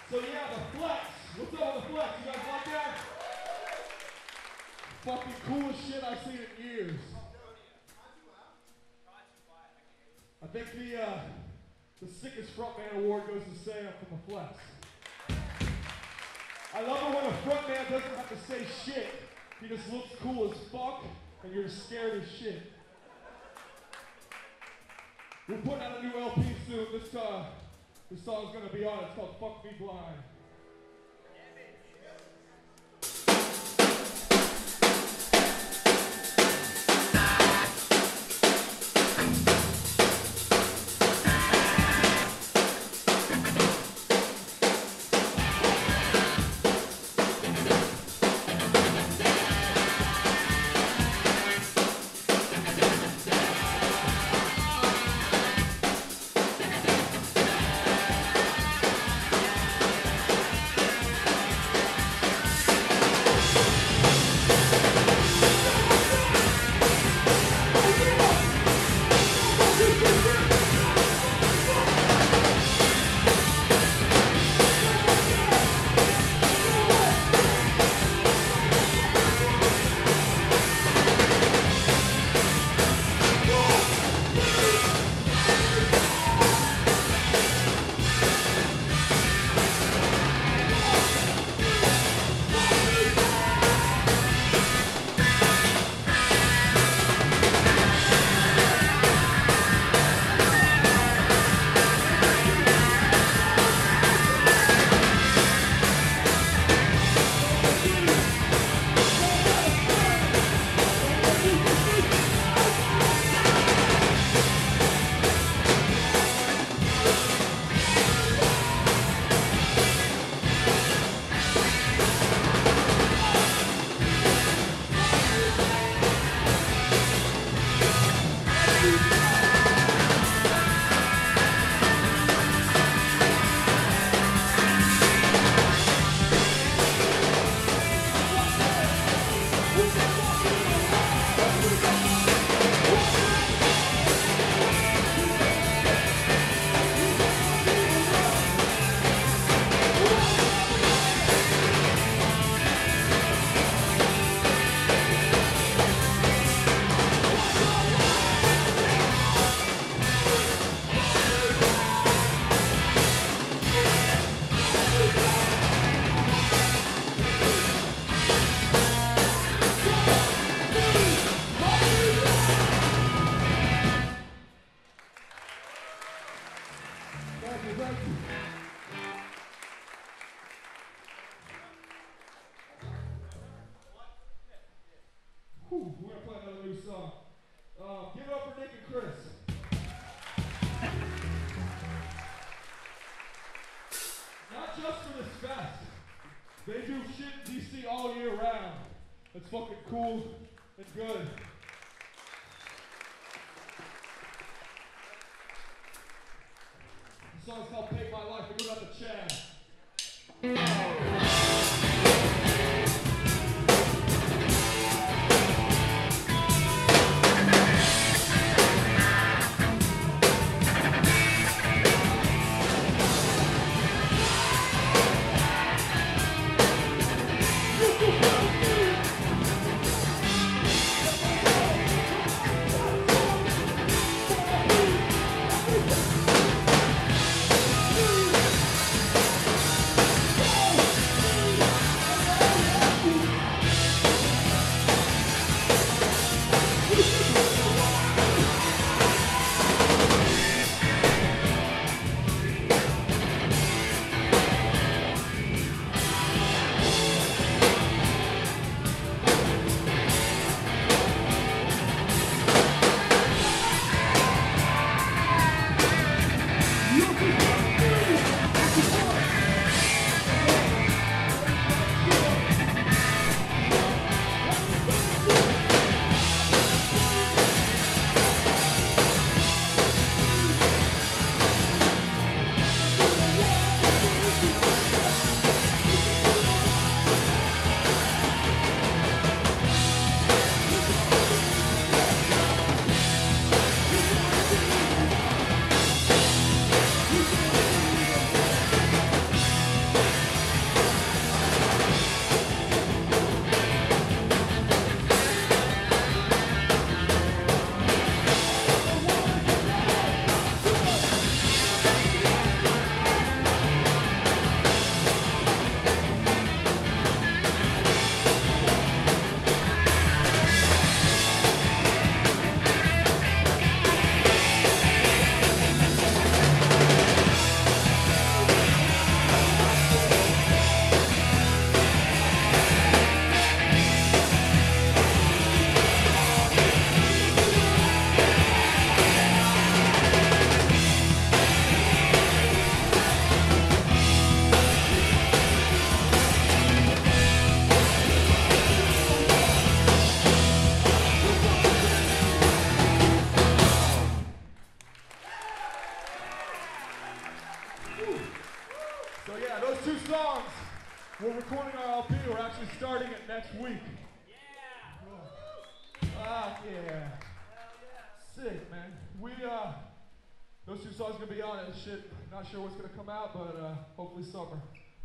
So yeah, the flex. What's up with the flex? You guys like that? Fucking coolest shit I've seen in years. I think the sickest frontman award goes to Sam from the flex. I love it when a frontman doesn't have to say shit. He just looks cool as fuck, and you're scared as shit. We're putting out a new LP soon. This song's gonna be on it. It's called Fuck Me Blind. We're gonna play another new song. Give it up for Nick and Chris. Not just for this fest. They do shit in DC all year round. It's fucking cool and good. The song's called Pay My Life. We go out to Chad. So yeah, those two songs, we're recording our LP. We're actually starting it next week. Yeah! Ah, yeah. Sick, man. Those two songs gonna be on it and shit. Not sure what's gonna come out, but hopefully summer.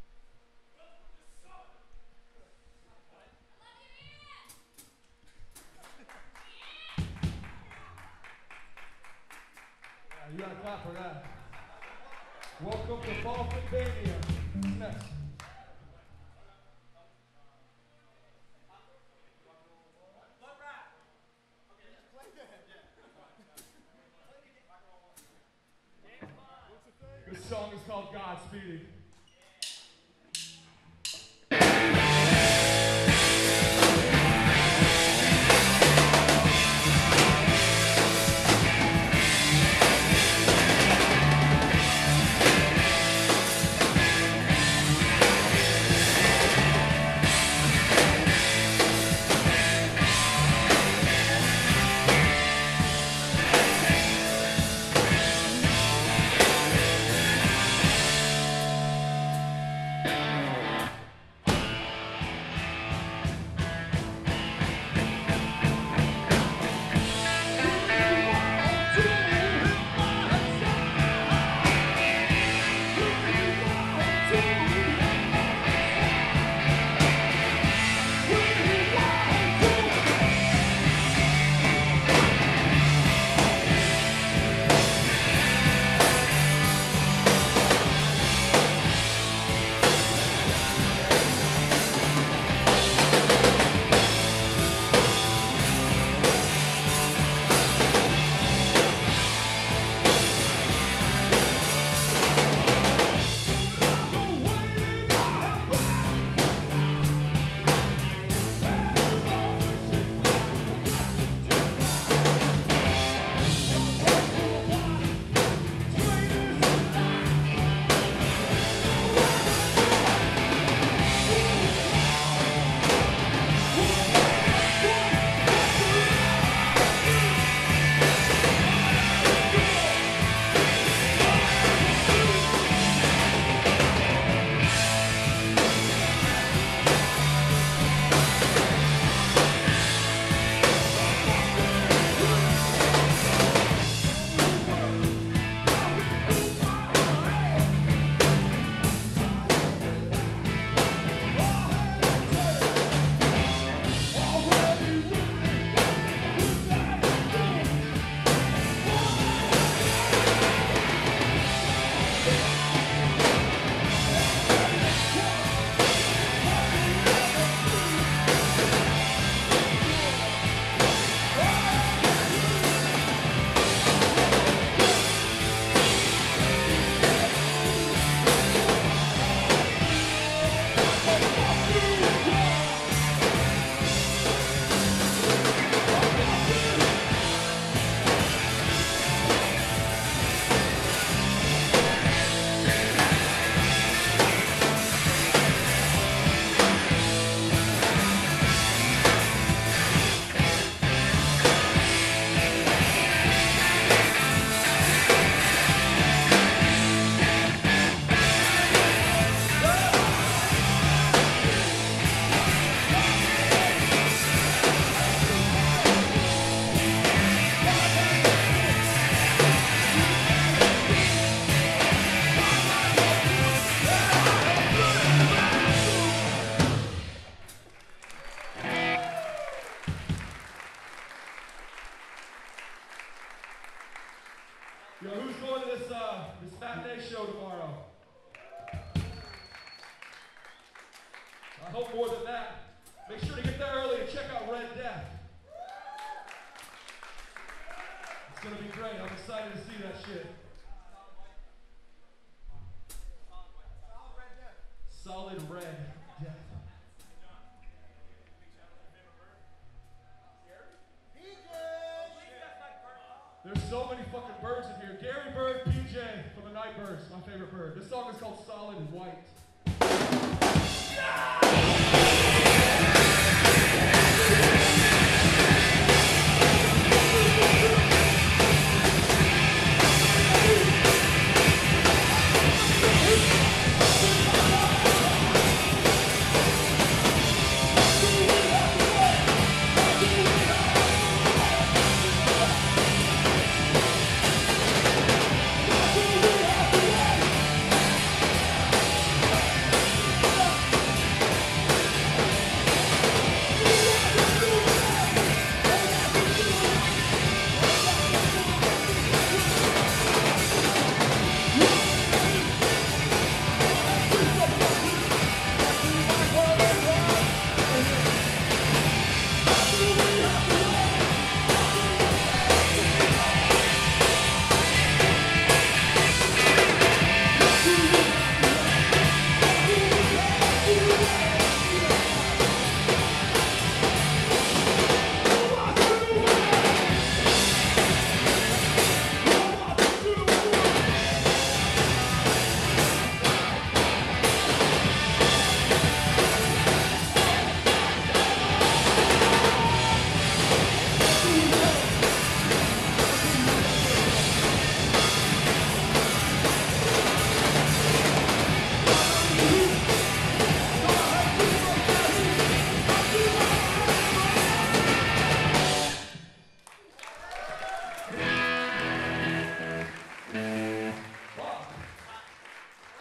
Yeah, you gotta clap for that. Welcome to Balkanmania. What's next? This song is called Godspeed. Yo, who's going to this matinee show tomorrow? I hope more than that. Make sure to get there early and check out Red Death. It's gonna be great. I'm excited to see that shit. Solid Red Death. There's so many fucking birds in here. Gary Bird, PJ from the Nightbirds, my favorite bird. This song is called Solid White.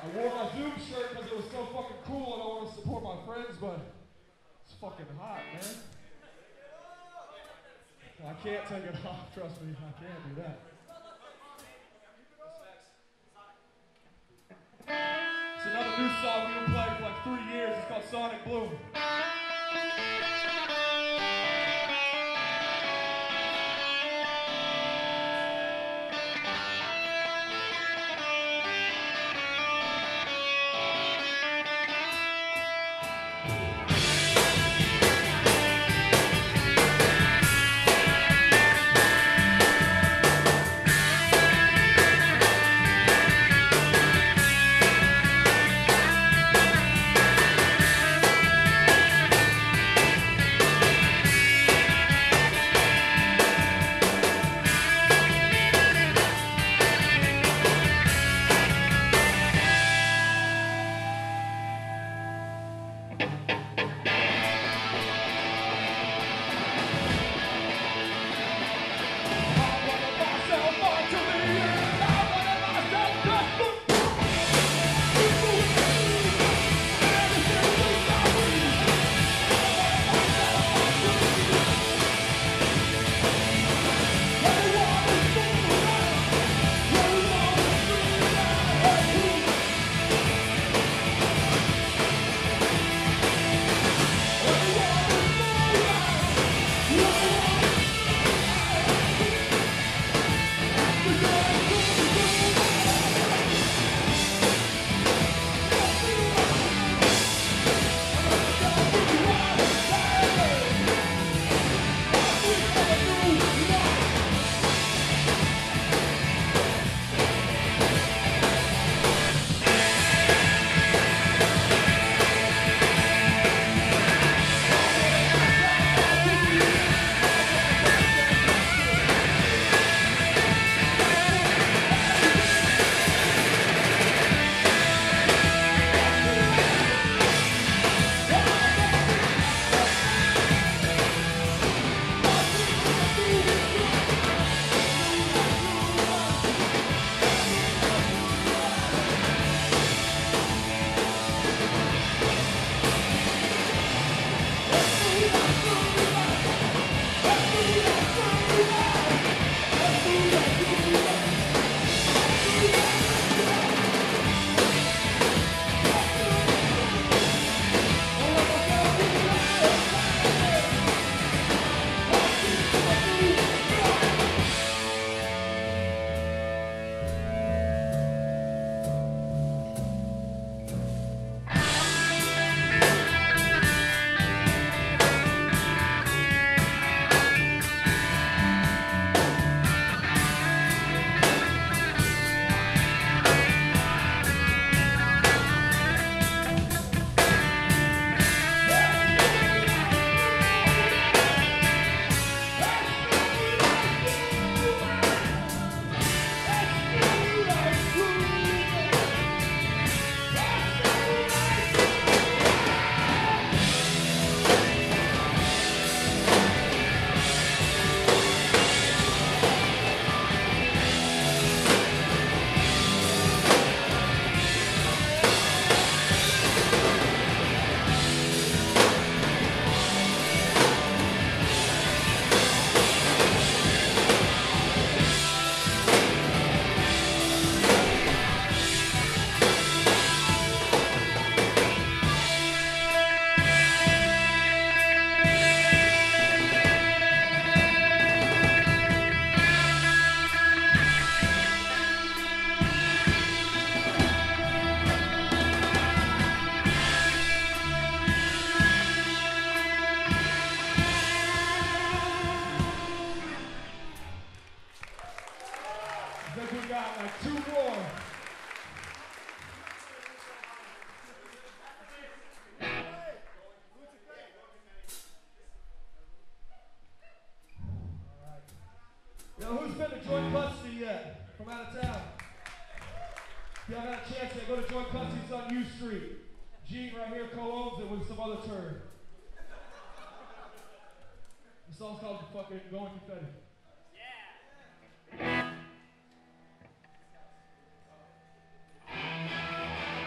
I wore my Zoom shirt because it was so fucking cool and I want to support my friends, but it's fucking hot, man. I can't take it off, trust me, I can't do that. It's another new song we've been playing for like 3 years. It's called Sonic Bloom. Go to Joint Custody, it's on U Street. Gene right here co-owns it with some other turd. The song's called fucking Going Confetti. Yeah.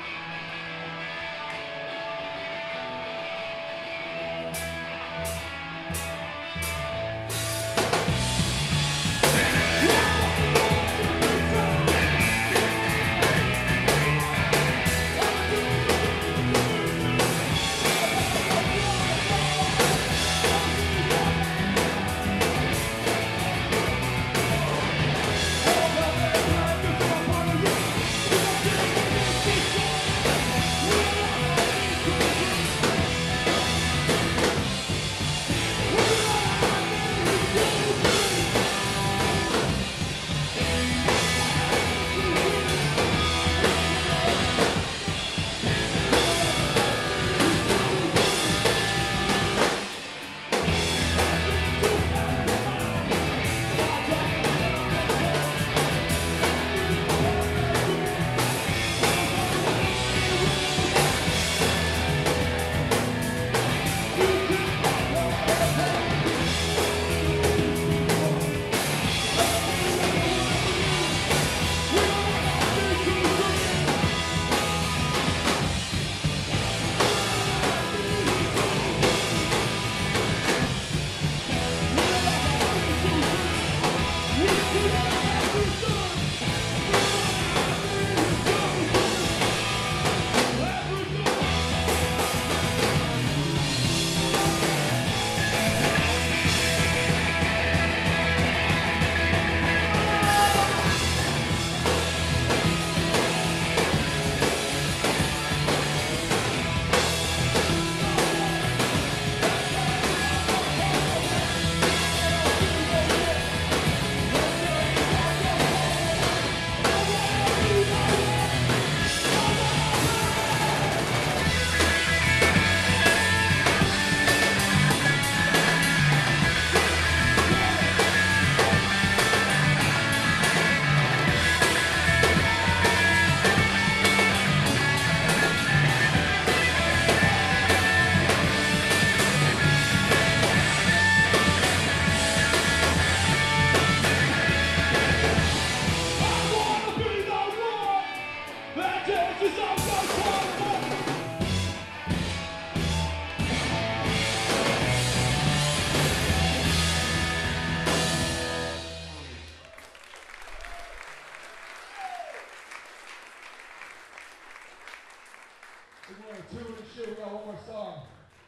We're going to tune and shit. We got one more song.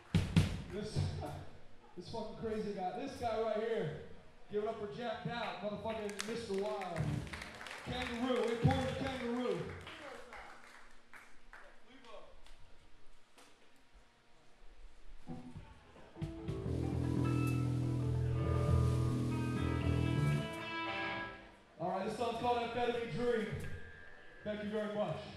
This fucking crazy guy. This guy right here. Give it up for Jack Out, motherfucking Mr. Wild. Kangaroo. We call it Kangaroo. Alright, this song's called Amphetamine Dream. Thank you very much.